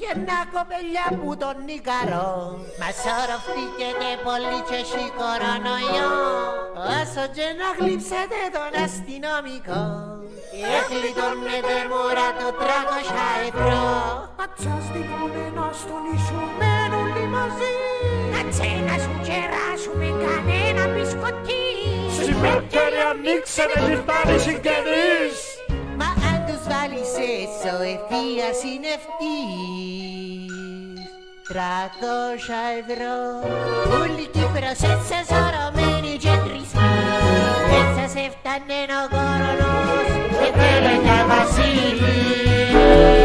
Χριστούγεννα κοπελιά που τον νικαρώ. Μα σωροφτήκεται πολύ και έχει κορονοϊό. Όσο και να γλύψετε τον αστυνομικό, εκλειτώνεται μωρά το 300 ευρώ. Ατσιαστήκουνε να στον ισομέν όλοι μαζί. Κάτσε να σου κεράσουμε κανένα μπισκοτί. Συμπέρκερι ανοίξετε τι φτάνει συγγενείς. Μα αν τους βάλεις έσω ευθείας είναι ευτής. 300 ευρώ. Όλη Κύπρος έτσι σωρωμένη και τρισμή. Δεν σας έφτανε ο κορονός, δεν θέλετε βασίλη.